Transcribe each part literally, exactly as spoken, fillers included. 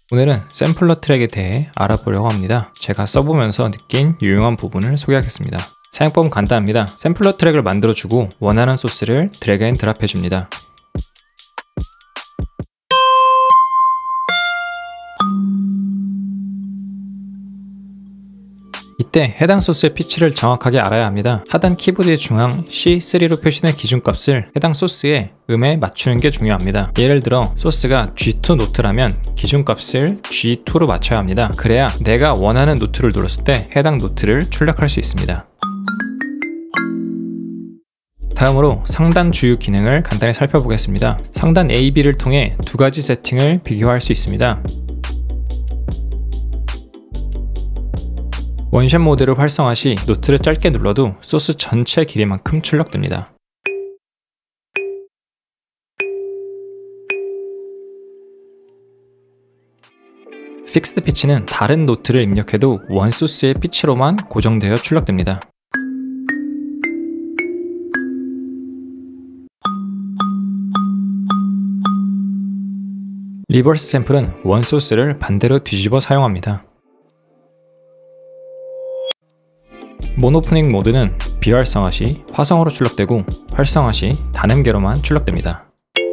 오늘은 샘플러 트랙에 대해 알아보려고 합니다. 제가 써보면서 느낀 유용한 부분을 소개하겠습니다. 사용법은 간단합니다. 샘플러 트랙을 만들어주고 원하는 소스를 드래그 앤 드랍 해줍니다. 이때 해당 소스의 피치를 정확하게 알아야 합니다. 하단 키보드의 중앙 씨 쓰리로 표시된 기준값을 해당 소스의 음에 맞추는 게 중요합니다. 예를 들어 소스가 지 투 노트라면 기준값을 지 투로 맞춰야 합니다. 그래야 내가 원하는 노트를 눌렀을 때 해당 노트를 출력할 수 있습니다. 다음으로 상단 주요 기능을 간단히 살펴보겠습니다. 상단 에이, 비를 통해 두 가지 세팅을 비교할 수 있습니다. 원샷 모드를 활성화 시 노트를 짧게 눌러도 소스 전체 길이만큼 출력됩니다. 픽스드 피치는 다른 노트를 입력해도 원 소스의 피치로만 고정되어 출력됩니다. 리버스 샘플은 원 소스를 반대로 뒤집어 사용합니다. 모노포닉 모드는 비활성화 시 화성으로 출력되고 활성화 시 단음계로만 출력됩니다.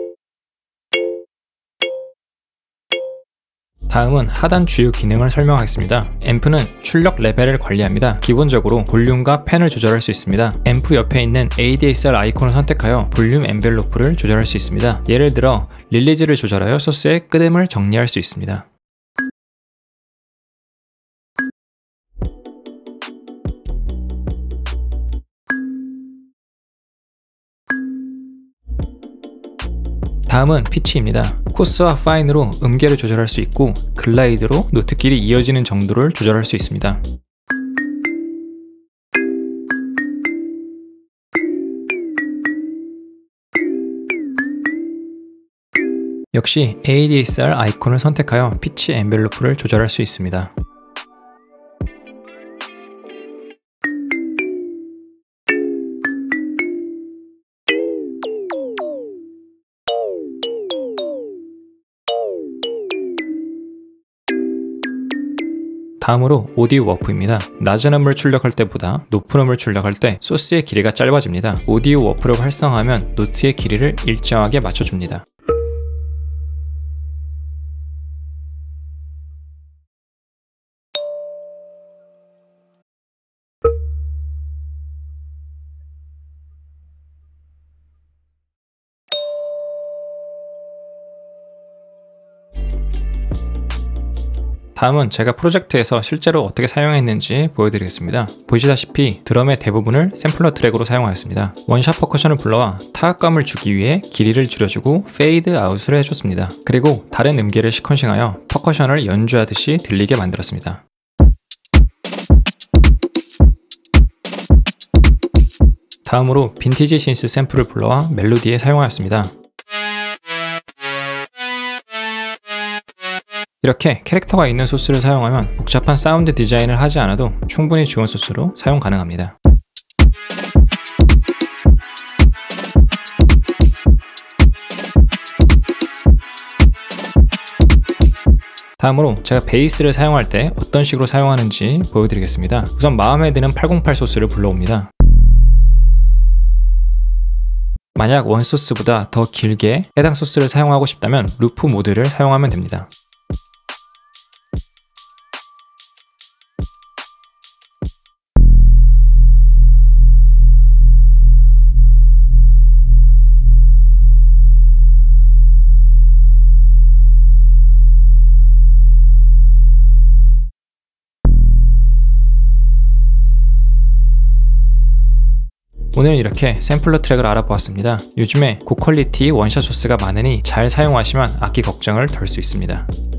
다음은 하단 주요 기능을 설명하겠습니다. 앰프는 출력 레벨을 관리합니다. 기본적으로 볼륨과 펜을 조절할 수 있습니다. 앰프 옆에 있는 에이 디 에스 알 아이콘을 선택하여 볼륨 엔벨로프를 조절할 수 있습니다. 예를 들어 릴리즈를 조절하여 소스의 끄듬을 정리할 수 있습니다. 다음은 피치입니다. 코스와 파인으로 음계를 조절할 수 있고 글라이드로 노트끼리 이어지는 정도를 조절할 수 있습니다. 역시 에이 디 에스 알 아이콘을 선택하여 피치 엔벨로프를 조절할 수 있습니다. 다음으로 오디오 워프입니다. 낮은 음을 출력할 때보다 높은 음을 출력할 때 소스의 길이가 짧아집니다. 오디오 워프를 활성화하면 노트의 길이를 일정하게 맞춰줍니다. 다음은 제가 프로젝트에서 실제로 어떻게 사용했는지 보여드리겠습니다. 보시다시피 드럼의 대부분을 샘플러 트랙으로 사용하였습니다. 원샷 퍼커션을 불러와 타격감을 주기 위해 길이를 줄여주고 페이드 아웃을 해줬습니다. 그리고 다른 음계를 시퀀싱하여 퍼커션을 연주하듯이 들리게 만들었습니다. 다음으로 빈티지 신스 샘플을 불러와 멜로디에 사용하였습니다. 이렇게 캐릭터가 있는 소스를 사용하면 복잡한 사운드 디자인을 하지 않아도 충분히 좋은 소스로 사용 가능합니다. 다음으로 제가 베이스를 사용할 때 어떤 식으로 사용하는지 보여드리겠습니다. 우선 마음에 드는 팔공팔 소스를 불러옵니다. 만약 원 소스보다 더 길게 해당 소스를 사용하고 싶다면 루프 모드를 사용하면 됩니다. 오늘 이렇게 샘플러 트랙을 알아보았습니다. 요즘에 고퀄리티 원샷 소스가 많으니 잘 사용하시면 악기 걱정을 덜 수 있습니다.